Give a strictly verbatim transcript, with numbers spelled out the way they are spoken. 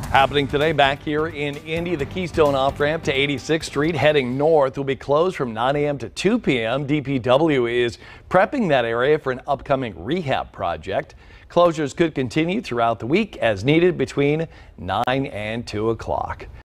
Happening today back here in Indy, the Keystone off-ramp to eighty-sixth Street heading north will be closed from nine A M to two P M D P W is prepping that area for an upcoming rehab project. Closures could continue throughout the week as needed between nine and two o'clock.